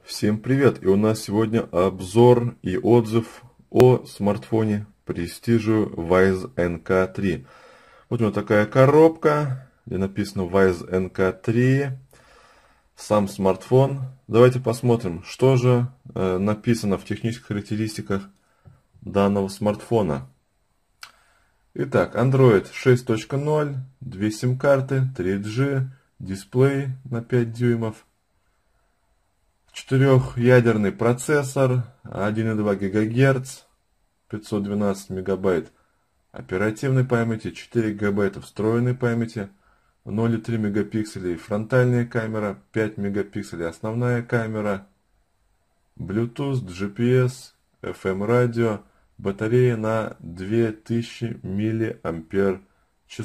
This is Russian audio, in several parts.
Всем привет! И у нас сегодня обзор и отзыв о смартфоне Prestige Wyze NK3. Вот у него такая коробка, где написано Wyze NK3. Сам смартфон. Давайте посмотрим, что же написано в технических характеристиках данного смартфона. Итак, Android 6.0, 2 сим-карты, 3G, дисплей на 5 дюймов. Четырехъядерный процессор, 1,2 ГГц, 512 мегабайт оперативной памяти, 4 гигабайта встроенной памяти, 0,3 мегапикселей фронтальная камера, 5 мегапикселей основная камера, Bluetooth, GPS, FM радио, батарея на 2000 мАч.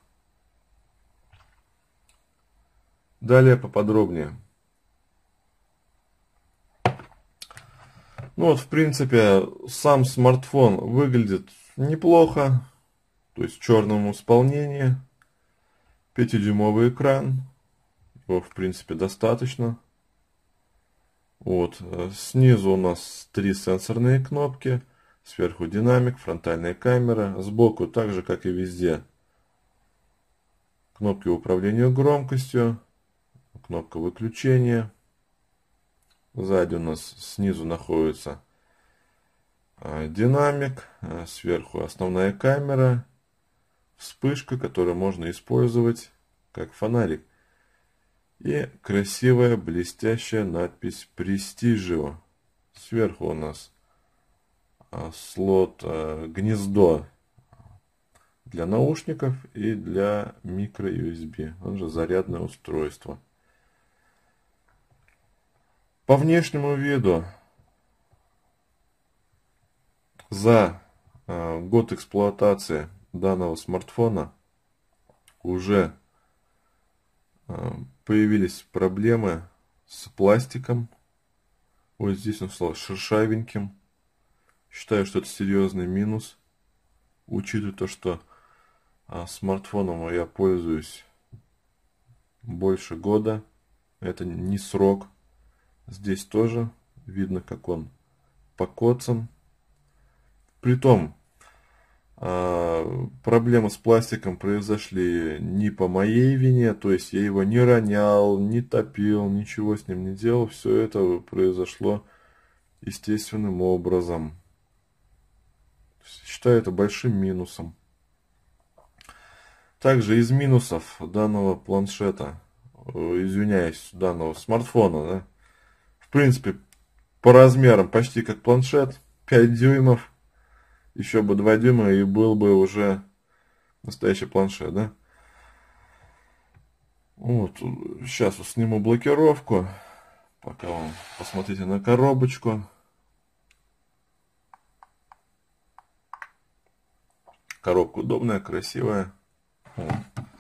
Далее поподробнее. Ну вот, в принципе, сам смартфон выглядит неплохо, то есть в черном исполнении, 5-дюймовый экран, его, в принципе, достаточно. Вот, снизу у нас 3 сенсорные кнопки, сверху динамик, фронтальная камера, сбоку, так же, как и везде, кнопки управления громкостью, кнопка выключения. Сзади у нас снизу находится динамик, сверху основная камера, вспышка, которую можно использовать как фонарик. И красивая блестящая надпись Prestige. Сверху у нас слот гнездо для наушников и для micro-USB, он же зарядное устройство. По внешнему виду за год эксплуатации данного смартфона уже появились проблемы с пластиком. Вот здесь он стал шершавеньким. Считаю, что это серьезный минус, учитывая то, что смартфоном я пользуюсь больше года. Это не срок. Здесь тоже видно, как он покоцан. Притом, проблемы с пластиком произошли не по моей вине, то есть я его не ронял, не топил, ничего с ним не делал. Все это произошло естественным образом. Считаю это большим минусом. Также из минусов данного планшета, извиняюсь, данного смартфона, да, в принципе, по размерам почти как планшет, 5 дюймов, еще бы 2 дюйма и был бы уже настоящий планшет, да. Вот, сейчас вот сниму блокировку, пока вам посмотрите на коробочку. Коробка удобная, красивая. Вот.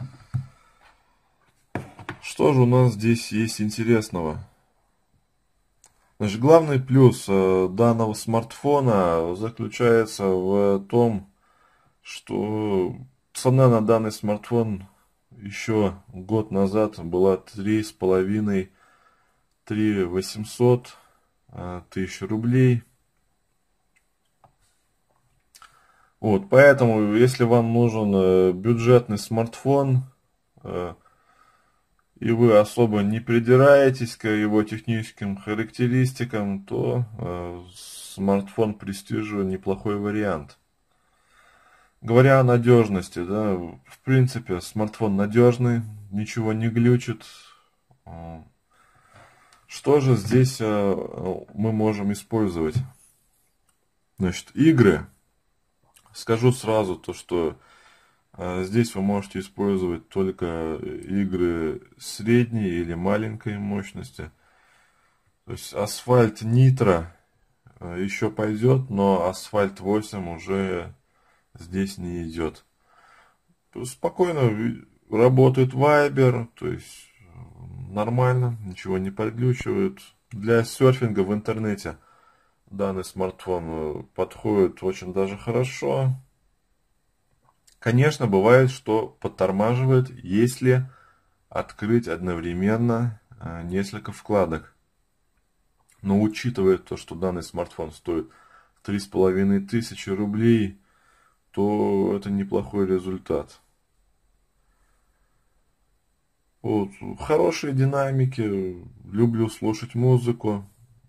Что же у нас здесь есть интересного? Значит, главный плюс данного смартфона заключается в том, что цена на данный смартфон еще год назад была 3,5-3 800 рублей. Вот, поэтому, если вам нужен бюджетный смартфон, и вы особо не придираетесь к его техническим характеристикам, то смартфон Prestige неплохой вариант. Говоря о надежности, да, в принципе, смартфон надежный, ничего не глючит. Что же здесь мы можем использовать? Значит, игры. Скажу сразу то, что здесь вы можете использовать только игры средней или маленькой мощности. То есть Asphalt Nitro еще пойдет, но Asphalt 8 уже здесь не идет. Спокойно работает Viber, то есть нормально, ничего не подглючивает. Для серфинга в интернете данный смартфон подходит очень даже хорошо. Конечно, бывает, что подтормаживает, если открыть одновременно несколько вкладок. Но учитывая то, что данный смартфон стоит 3500 рублей, то это неплохой результат. Вот, хорошие динамики, люблю слушать музыку.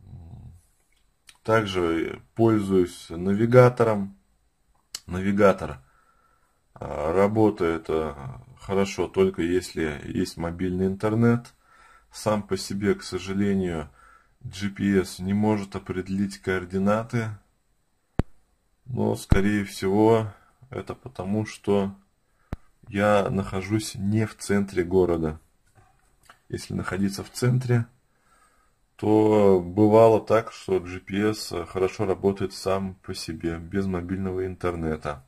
Также пользуюсь навигатором. Навигатор работает хорошо только если есть мобильный интернет. Сам по себе, к сожалению, GPS не может определить координаты. Но, скорее всего, это потому, что я нахожусь не в центре города. Если находиться в центре, то бывало так, что GPS хорошо работает сам по себе, без мобильного интернета.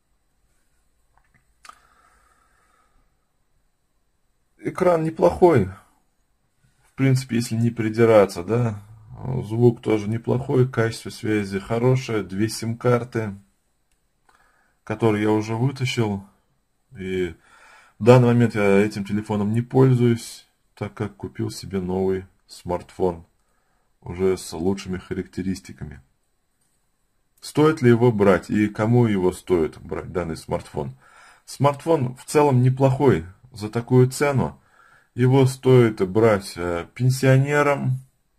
Экран неплохой, в принципе, если не придираться, да. Звук тоже неплохой, качество связи хорошее, 2 сим-карты, которые я уже вытащил. И в данный момент я этим телефоном не пользуюсь, так как купил себе новый смартфон, уже с лучшими характеристиками. Стоит ли его брать и кому его стоит брать, данный смартфон? Смартфон в целом неплохой за такую цену. Его стоит брать пенсионерам,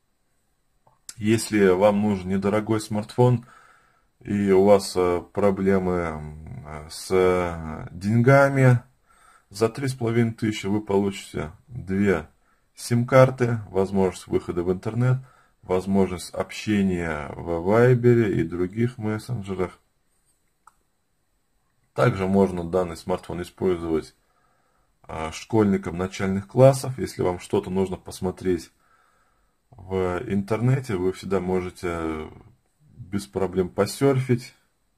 если вам нужен недорогой смартфон и у вас проблемы с деньгами. За 3500 вы получите 2 сим-карты, возможность выхода в интернет, возможность общения в Вайбере и других мессенджерах. Также можно данный смартфон использовать школьникам начальных классов. Если вам что-то нужно посмотреть в интернете, вы всегда можете без проблем посерфить.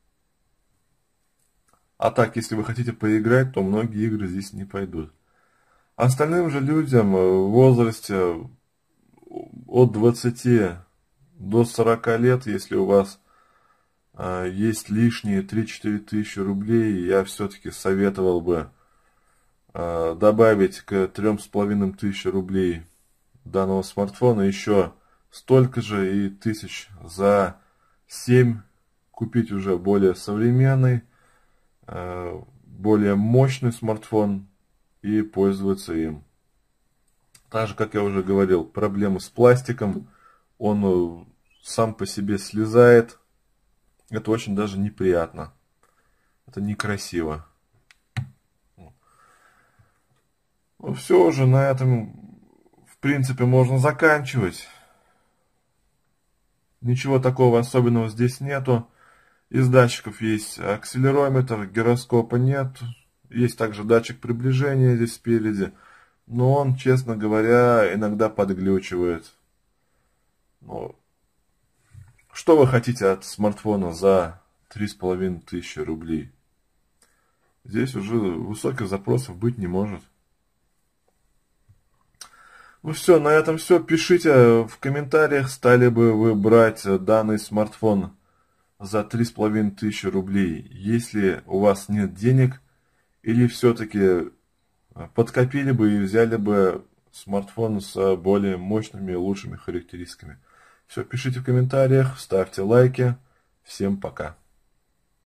А так, если вы хотите поиграть, то многие игры здесь не пойдут. Остальным же людям в возрасте от 20 до 40 лет, если у вас есть лишние 3-4 тысячи рублей, я все-таки советовал бы добавить к 3500 рублей данного смартфона еще столько же и тысяч за 7 купить уже более современный, более мощный смартфон и пользоваться им. Так же, как я уже говорил, проблемы с пластиком, он сам по себе слезает. Это очень даже неприятно. Это некрасиво. Ну все уже, на этом, в принципе, можно заканчивать. Ничего такого особенного здесь нету. Из датчиков есть акселерометр, гироскопа нет. Есть также датчик приближения здесь спереди. Но он, честно говоря, иногда подглючивает. Ну, что вы хотите от смартфона за 3500 рублей? Здесь уже высоких запросов быть не может. Ну все, на этом все. Пишите в комментариях, стали бы вы брать данный смартфон за 3500 рублей, если у вас нет денег, или все-таки подкопили бы и взяли бы смартфон с более мощными и лучшими характеристиками. Все, пишите в комментариях, ставьте лайки. Всем пока.